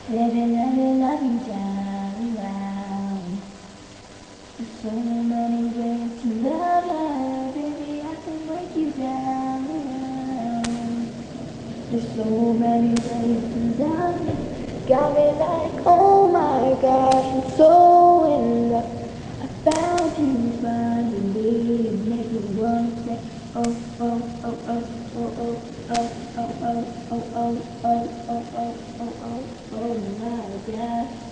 Living, loving, loving down around. There's so many ways to love, love, baby, I can break you down. There's so many ways to love me. Got me like, oh my gosh, I'm so in love. I found you finally, and make me want to say, oh, oh, oh, oh, oh, oh, oh, oh, oh, oh, oh, oh, oh, oh, oh, oh, oh, my gosh.